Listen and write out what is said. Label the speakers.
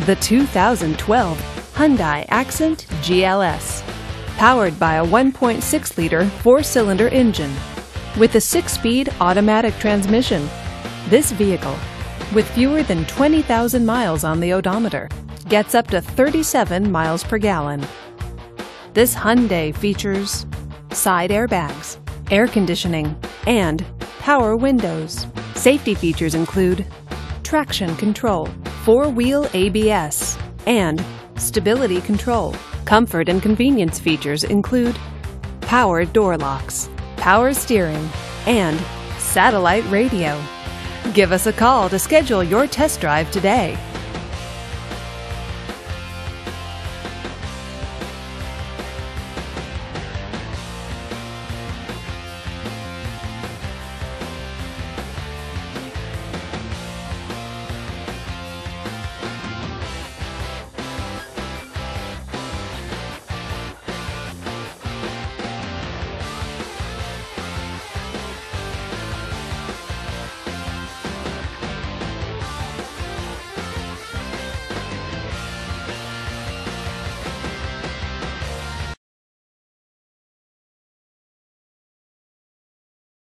Speaker 1: the 2012 Hyundai Accent GLS. Powered by a 1.6-liter four-cylinder engine with a 6-speed automatic transmission. This vehicle, with fewer than 20,000 miles on the odometer, gets up to 37 miles per gallon. This Hyundai features side airbags, air conditioning, and power windows. Safety features include traction control, four-wheel ABS, and stability control. Comfort and convenience features include power door locks, power steering, and satellite radio. Give us a call to schedule your test drive today.